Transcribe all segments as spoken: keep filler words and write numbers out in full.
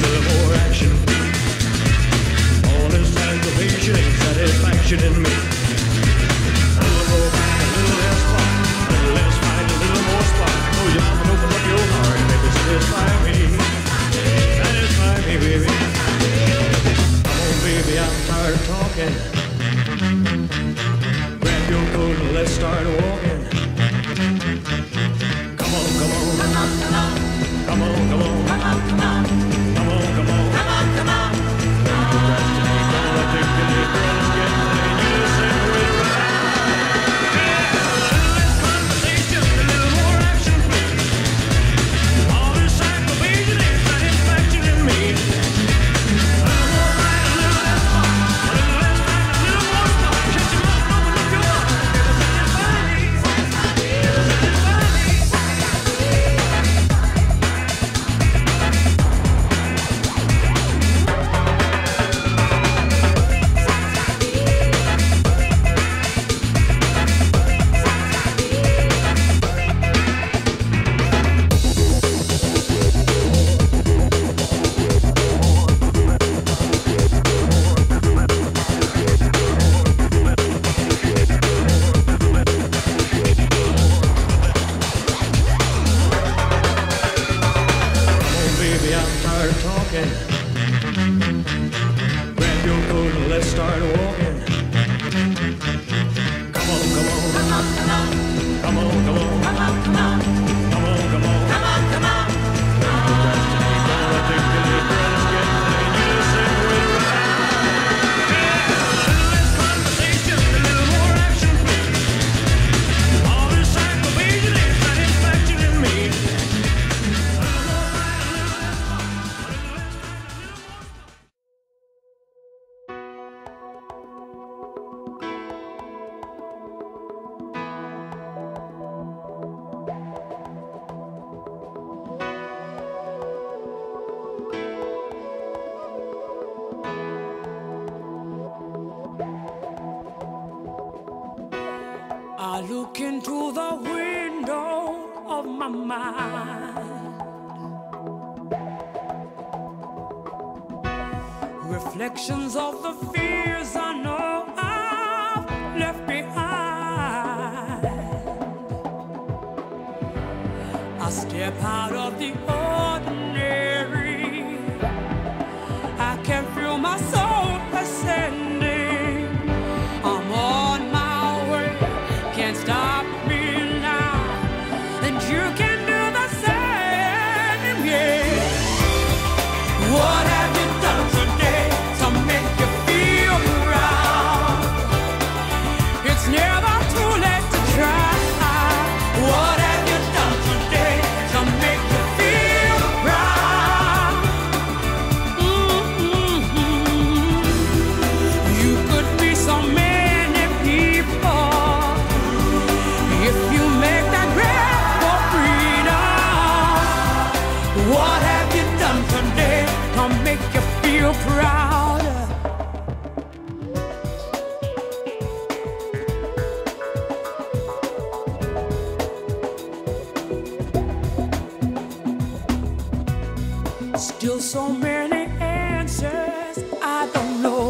little more action. All this aggravation ain't satisfaction in me. A little more fight, a little less spark, a little less fight, a little more spark. Close your mouth and open up your heart and baby, satisfy me. Satisfy me, baby. Come on, baby, I'm tired of talking. Grab your coat and let's start walking. Come on, come on, come on, come on, come on, come on, come on, come on, come on, come on, come on, come on. Don't procrastinate, don't articulate, girl, let's get money. You just say we're right. Yeah, a little less conversation, a little more action. All this aggravation ain't satisfaction in me. A little more fight, a little less fun, a little less fight, a little more spark. Shut your mouth, open up your heart, baby, satisfy me, satisfy me, satisfy me. Baby, I'm tired of talking. Grab your coat and let's start walking. Come on, come on, come on, come on, come on, come on, come on, come on, come on, come on, come on, come on. Don't procrastinate, don't articulate, girl, let's get money. You just say we're right. Yeah, a little less conversation, a little more action. All this aggravation ain't satisfaction in me. I look into the window of my mind, reflections of the fears I know I've left behind. I step out of the ordinary, I can feel my soul ascending. I'm on my way, can't stop me now, and you can do the same, yeah. What have you done today to make you feel proud? It's never too late to try. What have you done today to make you feel proud? Mm-hmm. You could be so many people if you make that grab for freedom. What have you done today to make you feel proud? Still so many answers I don't know.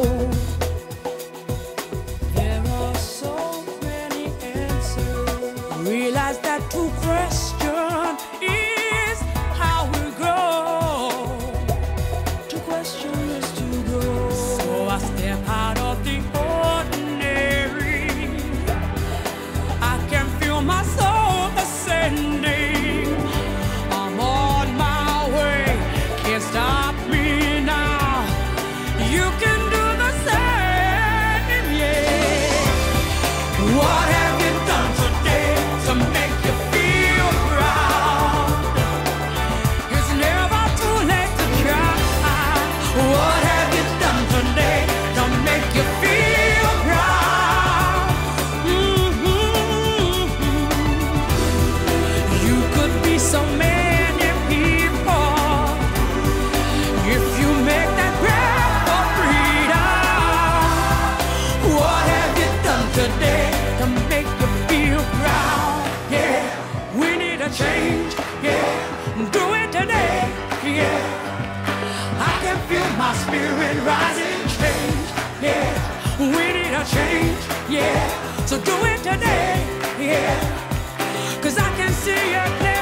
There are so many answers. Realize that to question is how we grow. To question is to grow. So I step out of the ordinary. I can feel my soul ascending. I'm on my way, can't stop me now. You can do the same, yeah. What have you done today to make you feel proud? It's never too late to try. What have you done today to make you feel proud? Mm-hmm. You could be so many people if you make that grab for freedom. What have you done today to make you feel proud? Yeah, we need a change. Yeah, do it today. Yeah, I can feel my spirit rising. Change, yeah. We need a change, yeah. So do it today, yeah. 'Cause I can see you clear.